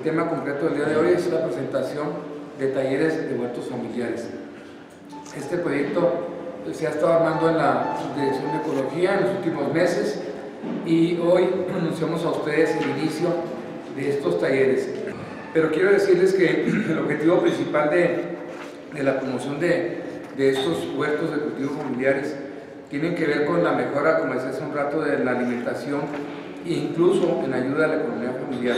tema concreto del día de hoy es la presentación de talleres de huertos familiares. Este proyecto se ha estado armando en la Subdirección de Ecología en los últimos meses y hoy anunciamos a ustedes el inicio de estos talleres. Pero quiero decirles que el objetivo principal de la promoción de estos huertos de cultivo familiares tienen que ver con la mejora, como decía hace un rato, de la alimentación e incluso en ayuda a la economía familiar.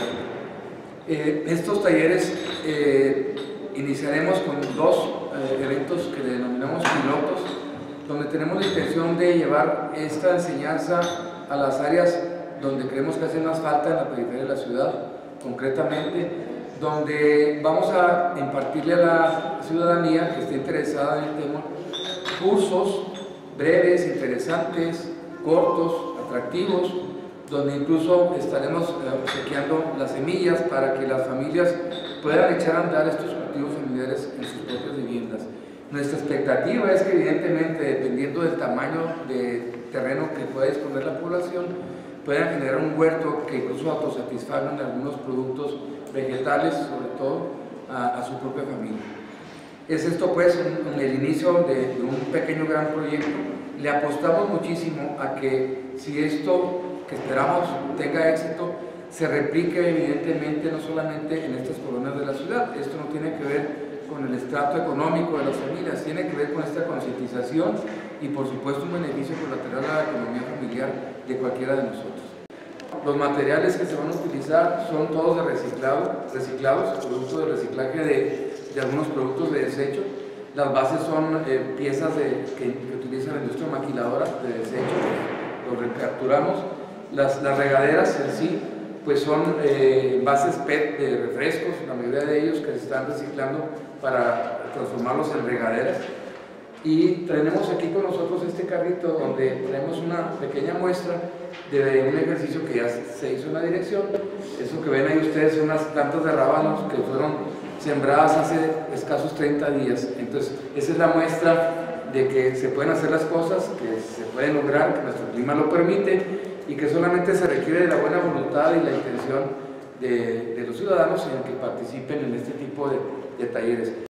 Estos talleres iniciaremos con dos eventos que denominamos pilotos, donde tenemos la intención de llevar esta enseñanza a las áreas donde creemos que hace más falta en la periferia de la ciudad, concretamente, donde vamos a impartirle a la ciudadanía que esté interesada en el tema cursos breves, interesantes, cortos, atractivos, donde incluso estaremos obsequiando las semillas para que las familias puedan echar a andar estos cultivos familiares en sus propias viviendas. Nuestra expectativa es que evidentemente, dependiendo del tamaño de terreno que pueda disponer la población, puedan generar un huerto que incluso autosatisfagan algunos productos vegetales, sobre todo a su propia familia. Es esto pues en el inicio de un pequeño gran proyecto. Le apostamos muchísimo a que si esto que esperamos tenga éxito, se replique evidentemente no solamente en estas colonias de la ciudad. Esto no tiene que ver con el estrato económico de las familias, tiene que ver con esta concientización y por supuesto un beneficio colateral a la economía familiar de cualquiera de nosotros. Los materiales que se van a utilizar son todos de reciclados, producto de reciclaje de algunos productos de desecho. Las bases son piezas que utiliza la industria maquiladora de desecho, los recapturamos. Las regaderas en sí pues son bases PET de refrescos, la mayoría de ellos que se están reciclando para transformarlos en regaderas. Y tenemos aquí con nosotros este carrito donde tenemos una pequeña muestra de un ejercicio que ya se hizo en la dirección. Eso que ven ahí ustedes son unas plantas de rábanos que fueron sembradas hace escasos 30 días. Entonces esa es la muestra de que se pueden hacer las cosas, que se pueden lograr, que nuestro clima lo permite y que solamente se requiere de la buena voluntad y la intención de los ciudadanos en que participen en este tipo de talleres.